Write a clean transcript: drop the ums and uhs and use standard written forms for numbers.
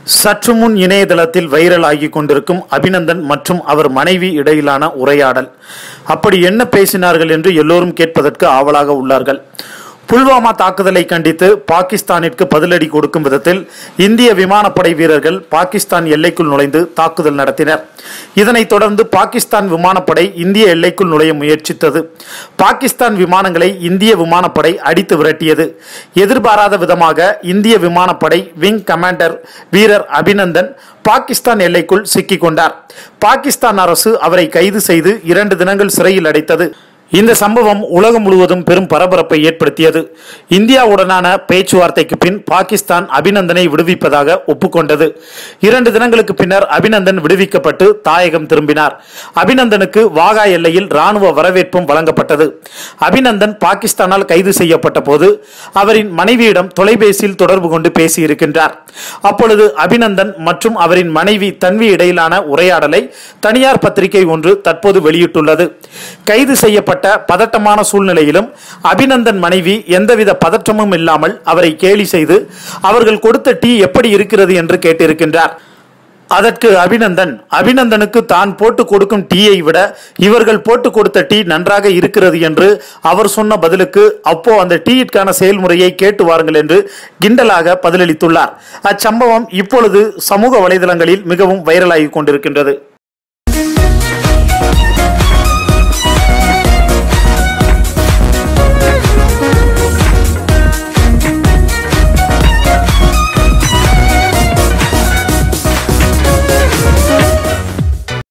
சற்று முன் இணையதளத்தில் வைரல் ஆகி கொண்டிருக்கும் அபிநந்தன் மற்றும் அவர் மனைவி இடையிலான உரையாடல். அப்படி என்ன பேசினார்கள் என்று எல்லோரும் கேட்பதற்கு ஆவலாக உள்ளார்கள். புல்வாமா தாக்குதலை கண்டித்து பாகிஸ்தானிற்கு பதிலடி கொடுக்கும் விதத்தில் இந்திய விமானப்படை வீரர்கள் பாகிஸ்தான் எல்லைக்குள் நுழைந்து தாக்குதல் நடத்தினர். இதனைத் தொடர்ந்து பாகிஸ்தான் விமானப்படை இந்திய எல்லைக்குள் நுழைய முயற்சித்தது. பாகிஸ்தான் விமானங்களை இந்திய விமானப்படை அடித்து விரட்டியது. எதிர்பாராத விதமாக இந்திய விமானப்படை விங் கமாண்டர் வீரர் அபிநந்தன் பாகிஸ்தான் எல்லைக்குள் சிக்கிக் கொண்டார். பாகிஸ்தான் அரசு அவரை கைது செய்து 2 தினங்கள் சிறையில் அடைத்தது. இந்த சம்பவம் உலகம் முழுவதும் பெரும் பரபரப்பை ஏற்படுத்தியது. இந்தியாவுடனான பேச்சுவார்த்தைக்கு பின் பாகிஸ்தான் அபிநந்தனை விடுவிப்பதாக ஒப்புக்கொண்டது. 2 தினங்களுக்கு பின்னர் அபிநந்தன் விடுவிக்கப்பட்டு தாயகம் திரும்பினார். அபிநந்தனுக்கு வாகா எல்லையில் ராணுவ வரவேற்பும் வழங்கப்பட்டது. அபிநந்தன் பாகிஸ்தானால் கைது செய்யப்பட்ட போது அவரின் மனைவியிடம் தொலைபேசியில் தொடர்பு கொண்டு பேசியிருக்கின்றார். அப்பொழுது அபிநந்தன் மற்றும் அவரின் மனைவி தன்வி இடையிலான உரையாடலை தனியார் பத்திரிகை ஒன்று தற்போது வெளியிட்டுள்ளது. கைது செய்யப்பட்ட பதட்டமான சூழ்நிலையிலும் அபிநந்தன் மனைவி எந்தவித பதற்றமும் இல்லாமல் அவரை கேலி செய்து அவர்கள் கொடுத்த டீ எப்படி இருக்கிறது என்று கேட்டிருக்கின்றார். அதற்கு அபிநந்தனுக்கு தான் போட்டு கொடுக்கும் டீயை விட இவர்கள் போட்டு கொடுத்த டீ நன்றாக இருக்கிறது என்று அவர் சொன்ன பதிலுக்கு அப்போ அந்த டீயிற்கான செயல்முறையை கேட்டு வாருங்கள் என்று கிண்டலாக பதிலளித்துள்ளார். அச்சம்பவம் இப்பொழுது சமூக வலைதளங்களில் மிகவும் வைரலாகி கொண்டிருக்கின்றது.